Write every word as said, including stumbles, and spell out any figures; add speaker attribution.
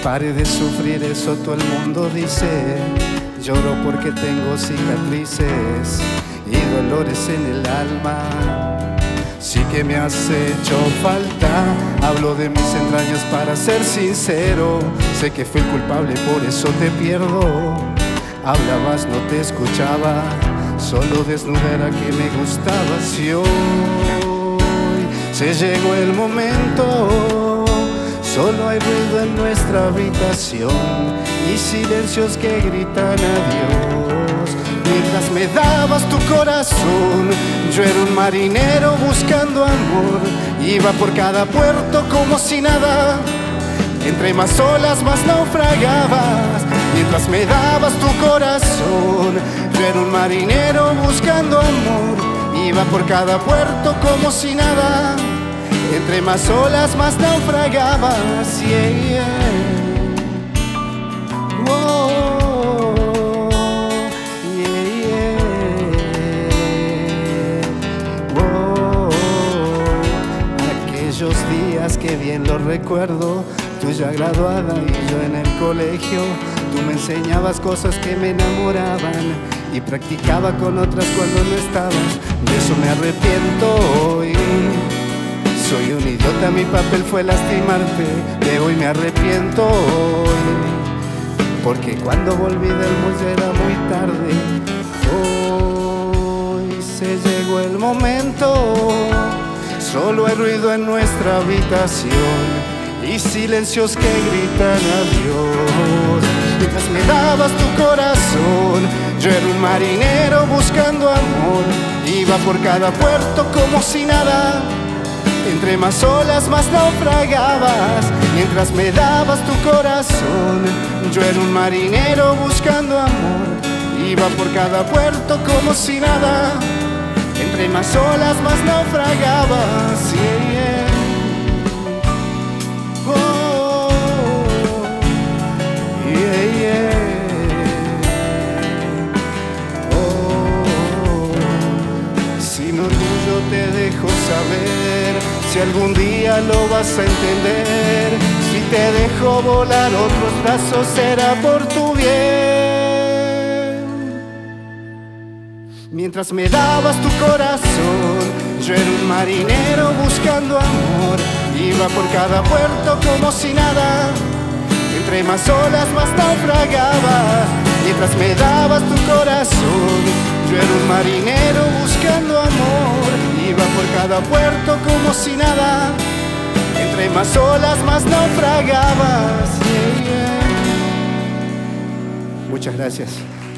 Speaker 1: pare de sufrir, eso todo el mundo dice. Lloro porque tengo cicatrices y dolores en el alma. Sí que me has hecho falta. Hablo de mis entrañas para ser sincero. Sé que fui el culpable, por eso te pierdo. Hablabas, no te escuchaba, solo desnuda era que me gustabas. Y hoy se llegó el momento. Solo hay ruido en nuestra habitación y silencios que gritan adiós. Mientras me dabas tu corazón, yo era un marinero buscando amor. Iba por cada puerto como si nada. Entre más olas más naufragabas. Mientras me dabas tu corazón, yo era un marinero buscando amor. Iba por cada puerto como si nada. Entre más olas más naufragabas. Yeah, yeah. Whoa, yeah, yeah. Whoa. Aquellos días que bien los recuerdo, tú ya graduada y yo en el colegio. Tú me enseñabas cosas que me enamoraban y practicaba con otras cuando no estabas. De eso me arrepiento hoy. Soy un idiota, mi papel fue lastimarte. De hoy me arrepiento hoy, porque cuando volví del museo era muy tarde. Hoy se llegó el momento. Solo hay ruido en nuestra habitación y silencios que gritan adiós. Mientras me dabas tu corazón, yo era un marinero buscando amor. Iba por cada puerto como si nada. Entre más olas más naufragabas. Mientras me dabas tu corazón, yo era un marinero buscando amor. Iba por cada puerto como si nada. Entre más olas más naufragabas. Yeah, yeah. Oh, yeah, yeah. Oh, sin orgullo te dejo saber, si algún día lo vas a entender. Si te dejo volar otros brazos será por tu bien. Mientras me dabas tu corazón, yo era un marinero buscando amor. Iba por cada puerto como si nada. Entre más olas más naufragabas. Mientras me dabas tu corazón, yo era un marinero buscando amor. Iba por cada puerto como si nada. Entre más olas más naufragabas. Yeah, yeah. Muchas gracias.